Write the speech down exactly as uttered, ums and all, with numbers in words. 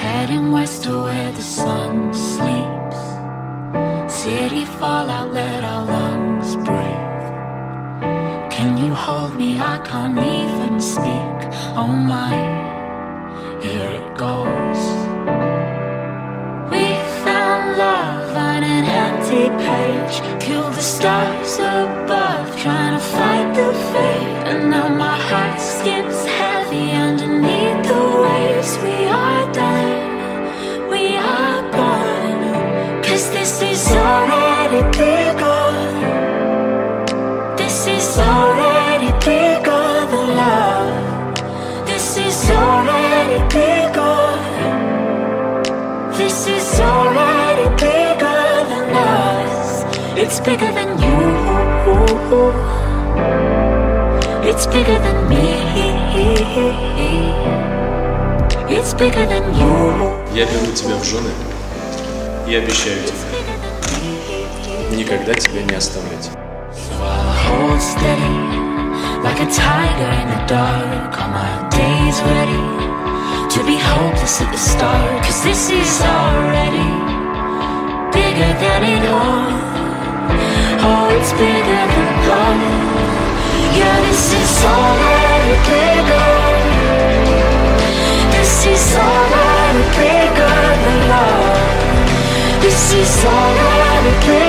heading west to where the sun sleeps. City fallout, let our lungs breathe. Can you hold me? I can't even speak. Oh my, here it goes. We found love on an empty page. Killed the stars above, trying to fight the fate. And now my heart skips heavy underneath the waves. We are done, we are gone, 'cause this is already begun. This is already begun, the love. This is already begun. This is already bigger than us. It's bigger than you. It's bigger than me. It's bigger than you. Я беру тебя в жены и обещаю тебе никогда тебя не оставлять. Hold steady, like a tiger in the dark. Are my days ready to be hopeless at the start? 'Cause this is already bigger than it all. Oh, it's bigger than love. Yeah, this is already bigger. This is already bigger than love. This is already bigger.